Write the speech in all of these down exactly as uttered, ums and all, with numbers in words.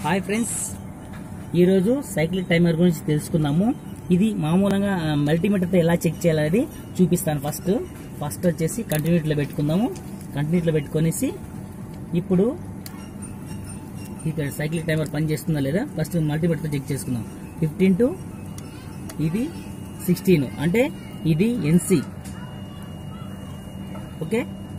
Hi friends, ఈరోజు cyclic timer గురించి తెలుసుకుందాము. ఇది మామూలుగా మల్టీమీటర్తో ఎలా చెక్ చేయాలనేది చూపిస్తాను. ఫస్ట్ ఫస్ట్ వచ్చేసి కంటిన్యూటీలో పెట్టుకుందాము. కంటిన్యూటీలో పెట్టుకొనేసి ఇప్పుడు ఇక్కడ సైక్లిక్ టైమర్ పని చేస్తుందా లేదా ఫస్ట్ మల్టీమీటర్తో చెక్ చేసుకుందాం. ఫిఫ్టీన్ టు ఇది సిక్స్టీన్ అంటే ఇది ఎన్సి. ఓకే,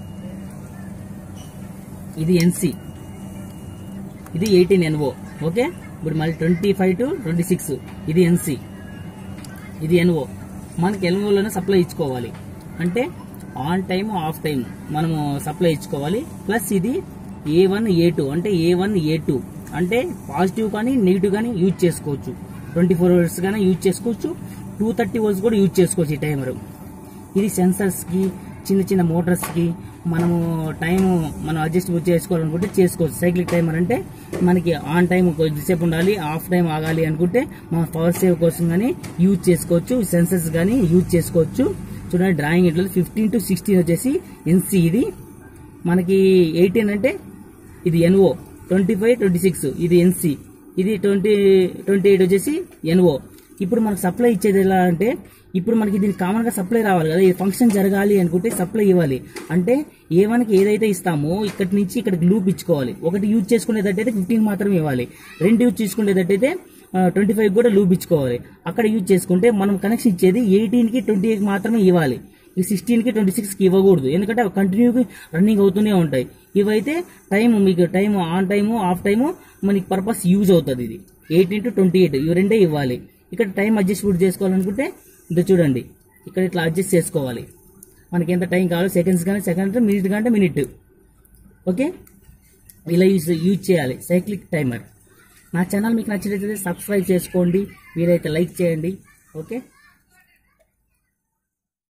ఇది ఎన్సి, ఇది ఎయిటీన్ ఎన్ఓ. ఓకే, ఇప్పుడు మళ్ళీ twenty five to twenty six ఇది ఎన్సి, ఇది ఎన్ఓ. మనకి ఎన్ఓలోనే సప్లై ఇచ్చుకోవాలి, అంటే ఆన్ టైం ఆఫ్ టైం మనము సప్లై ఇచ్చుకోవాలి. ప్లస్ ఇది ఏ వన్ ఏ టూ అంటే ఏ వన్ ఏ టూ అంటే పాజిటివ్ కానీ నెగిటివ్ కానీ యూజ్ చేసుకోవచ్చు. ట్వంటీ ఫోర్ అవర్స్ కానీ యూజ్ చేసుకోవచ్చు, టూ థర్టీ అవర్స్ కూడా యూజ్ చేసుకోవచ్చు ఈ టైమర్. ఇది సెన్సర్స్కి, చిన్న చిన్న మోటార్స్కి మనము టైము మనం అడ్జస్ట్ చేసుకోవాలనుకుంటే చేసుకోవచ్చు. సైక్లిక్ టైమర్ అంటే మనకి ఆన్ టైం కొద్దిసేపు ఉండాలి, ఆఫ్ టైం ఆగాలి అనుకుంటే మన పవర్ సేవ్ కోసం కానీ యూజ్ చేసుకోవచ్చు. సెన్సర్స్ కానీ యూజ్ చేసుకోవచ్చు. చూడండి డ్రాయింగ్ ఇట్లా ఫిఫ్టీన్ టు సిక్స్టీన్ వచ్చేసి ఎన్సి, ఇది మనకి ఎయిటీన్ అంటే ఇది NO, twenty five twenty six ఇది ఎన్సి, ఇది ట్వంటీ ట్వంటీ ఎయిట్ వచ్చేసి ఎన్ఓ. ఇప్పుడు మనకు సప్లై ఇచ్చేది ఎలా అంటే ఇప్పుడు మనకి దీనికి కామన్ గా సప్లై రావాలి కదా, ఈ ఫంక్షన్ జరగాలి అనుకుంటే సప్లై ఇవ్వాలి. అంటే ఏ వన్కి ఏదైతే ఇస్తామో ఇక్కడి నుంచి ఇక్కడికి లూప్ ఇచ్చుకోవాలి. ఒకటి యూజ్ చేసుకునేటట్టయితే ఫిఫ్టీన్ మాత్రమే ఇవ్వాలి, రెండు యూజ్ చేసుకునేటట్టయితే ట్వంటీ ఫైవ్ కూడా లూప్ ఇచ్చుకోవాలి. అక్కడ యూజ్ చేసుకుంటే మనం కనెక్షన్ ఇచ్చేది ఎయిటీన్ కి ట్వంటీ ఎయిట్ మాత్రమే ఇవ్వాలి. ఈ సిక్స్టీన్ కి ట్వంటీ సిక్స్ కి ఇవ్వకూడదు, ఎందుకంటే అవి కంటిన్యూగా రన్నింగ్ అవుతూనే ఉంటాయి. ఇవైతే టైం మీకు time on time off time మనకి పర్పస్ యూజ్ అవుతుంది. ఇది ఎయిటీన్ టు ట్వంటీ ఎయిట్ ఇవి రెండే ఇవ్వాలి. ఇక్కడ టైం అడ్జస్ట్ చేసుకోవాలనుకుంటే ఇది చూడండి, ఇక్కడ ఇట్లా అడ్జస్ట్ చేసుకోవాలి. మనకి ఎంత టైం కావాలో సెకండ్స్ కానీ సెకండ్, మినిట్ కంటే మినిట్. ఓకే, ఇలా యూజ్ యూజ్ చేయాలి సైక్లిక్ టైమర్. నా ఛానల్ మీకు నచ్చినట్లయితే సబ్స్క్రైబ్ చేసుకోండి, వీలైతే లైక్ చేయండి. ఓకే.